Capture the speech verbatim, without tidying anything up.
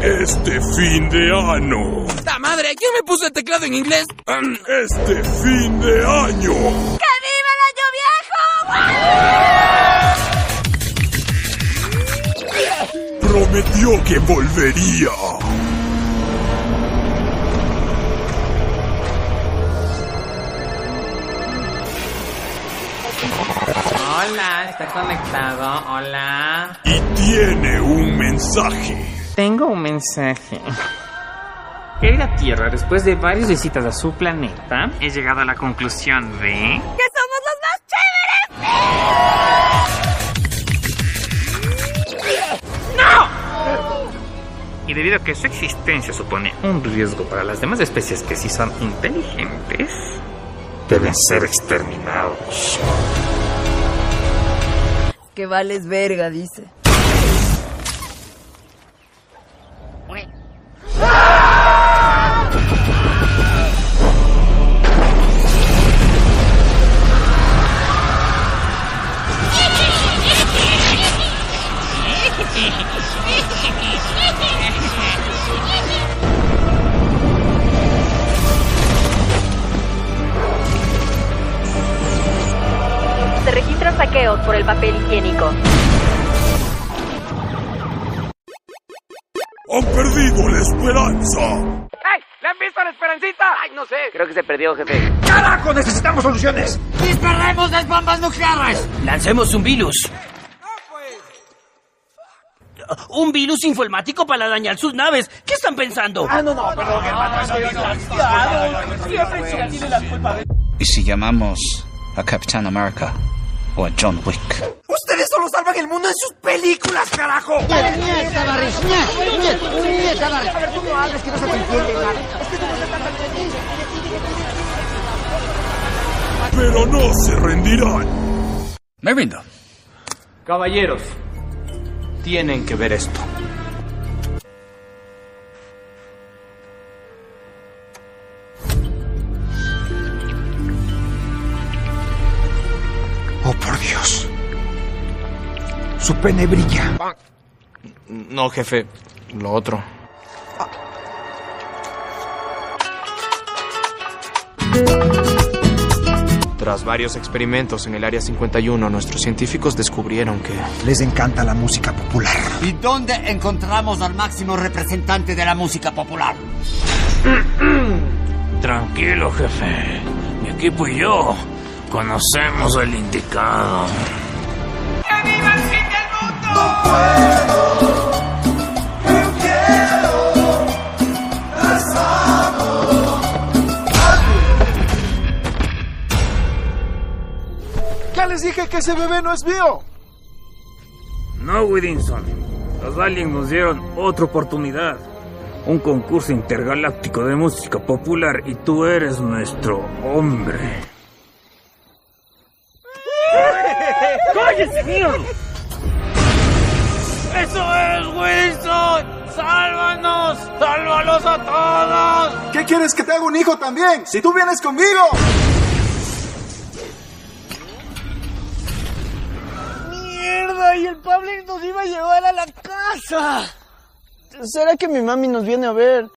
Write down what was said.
Este fin de año. ¡Ta madre! ¿Quién me puso el teclado en inglés? Este fin de año. ¡Que viva el año viejo! Prometió que volvería. Hola, ¿está conectado? Hola. Y tiene un mensaje. Tengo un mensaje. Querida Tierra, después de varias visitas a su planeta, he llegado a la conclusión de... ¡que somos los más chéveres! ¡No! Y debido a que su existencia supone un riesgo para las demás especies que sí son inteligentes, deben ser exterminados. Que vales verga, dice. Se registran saqueos por el papel higiénico. Han perdido la esperanza. ¡Hey! ¿Le han visto a la Esperancita? ¡Ay, no sé! Creo que se perdió, jefe. ¡Carajo! ¡Necesitamos soluciones! ¡Disparemos las bombas nucleares! ¡Lancemos un virus! ¿Un virus informático para dañar sus naves? ¿Qué están pensando? Ah, no, no, perdón, hermano. Siempre se tiene la culpa. ¿Y si llamamos a Capitán América o a John Wick? ¡Ustedes solo salvan el mundo en sus películas, carajo! Pero no se rendirán. Me rindo. Caballeros, tienen que ver esto. ¡Oh, por Dios! Su pene brilla. No, jefe, lo otro. Tras varios experimentos en el Área cincuenta y uno, nuestros científicos descubrieron que... Les encanta la música popular. ¿Y dónde encontramos al máximo representante de la música popular? Tranquilo, jefe. Mi equipo y yo conocemos el indicado. ¡Que viva el fin del mundo! No puedo, yo quiero, las amo. ¡Ya les dije que ese bebé no es mío! No, Widinson. Los aliens nos dieron otra oportunidad. Un concurso intergaláctico de música popular y tú eres nuestro hombre. ¡Cállese, mierda! ¡Eso es, Wilson! ¡Sálvanos! ¡Sálvalos a todos! ¿Qué quieres, que te haga un hijo también? ¡Si tú vienes conmigo! ¡Mierda! Y el Pablo nos iba a llevar a la casa. ¿Será que mi mami nos viene a ver?